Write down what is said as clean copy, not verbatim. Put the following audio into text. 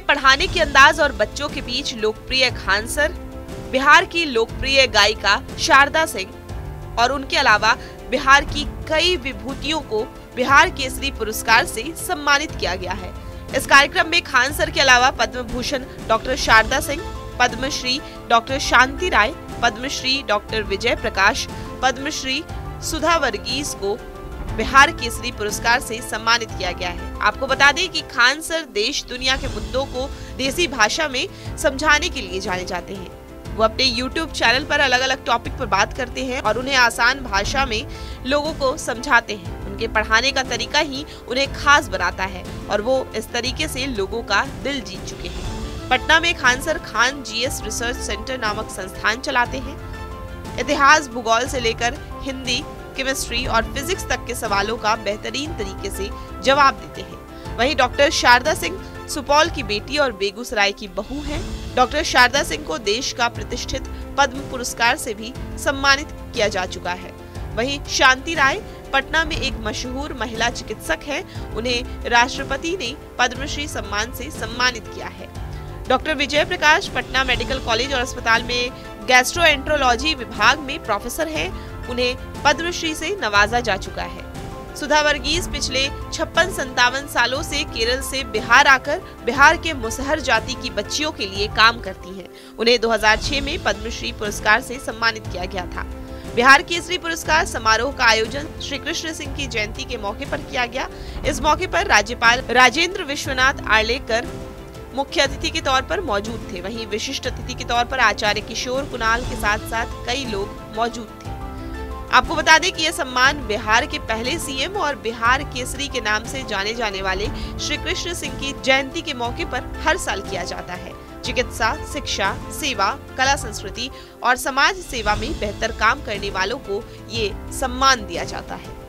पढ़ाने के अंदाज और बच्चों के बीच लोकप्रिय खान सर, बिहार की लोकप्रिय गायिका शारदा सिंह और उनके अलावा बिहार की कई विभूतियों को बिहार केसरी पुरस्कार से सम्मानित किया गया है। इस कार्यक्रम में खान सर के अलावा Padma Bhushan doctor Sharda Sinha, Padmashri doctor Shanti Rai, Padmashri doctor Vijay Prakash, Padmashri Sudha Varghese को बिहार केसरी पुरस्कार से सम्मानित किया गया है। आपको बता दें कि खान सर देश दुनिया के मुद्दों को देसी भाषा में समझाने के लिए जाने जाते हैं। वो अपने YouTube चैनल पर अलग अलग टॉपिक पर बात करते हैं और उन्हें आसान भाषा में लोगों को समझाते हैं। उनके पढ़ाने का तरीका ही उन्हें खास बनाता है और वो इस तरीके से लोगों का दिल जीत चुके हैं। पटना में Khan sir Khan GS research centre नामक संस्थान चलाते हैं। इतिहास, भूगोल से लेकर हिंदी, केमिस्ट्री और फिजिक्स तक के सवालों का बेहतरीन तरीके से जवाब देते हैं। वहीं डॉक्टर शारदा सिंह सुपौल की बेटी और बेगूसराय की बहू हैं। डॉक्टर शारदा सिंह को देश का प्रतिष्ठित पद्म पुरस्कार से भी सम्मानित किया जा चुका है। वहीं शांति राय पटना में एक मशहूर महिला चिकित्सक हैं। उन्हें राष्ट्रपति ने पद्मश्री सम्मान से सम्मानित किया है। Doctor Vijay Prakash Patna medical college और अस्पताल में गैस्ट्रोएंट्रोलॉजी विभाग में प्रोफेसर हैं। उन्हें पद्मश्री से नवाजा जा चुका है। सुधा वर्गीस पिछले 56-57 सालों से केरल से बिहार आकर बिहार के मुसहर जाति की बच्चियों के लिए काम करती हैं। उन्हें 2006 में पद्मश्री पुरस्कार से सम्मानित किया गया था। बिहार केसरी पुरस्कार समारोह का आयोजन श्री कृष्ण सिंह की जयंती के मौके पर किया गया। इस मौके पर राज्यपाल राजेंद्र विश्वनाथ आर्लेकर मुख्य अतिथि के तौर पर मौजूद थे। वहीं विशिष्ट अतिथि के तौर पर आचार्य किशोर कुणाल के साथ साथ कई लोग मौजूद थे। आपको बता दें कि यह सम्मान बिहार के पहले CM और बिहार केसरी के नाम से जाने जाने वाले श्री कृष्ण सिंह की जयंती के मौके पर हर साल किया जाता है। चिकित्सा, शिक्षा, सेवा, कला, संस्कृति और समाज सेवा में बेहतर काम करने वालों को ये सम्मान दिया जाता है।